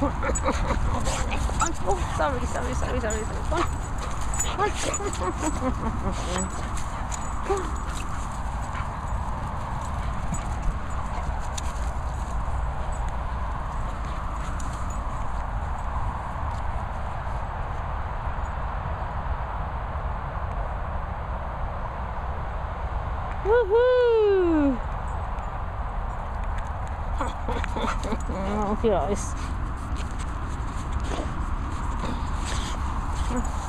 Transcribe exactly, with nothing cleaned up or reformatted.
Oh, sorry, sorry, sorry, sorry, sorry. Come on. Come on. Woohoo! Off your eyes.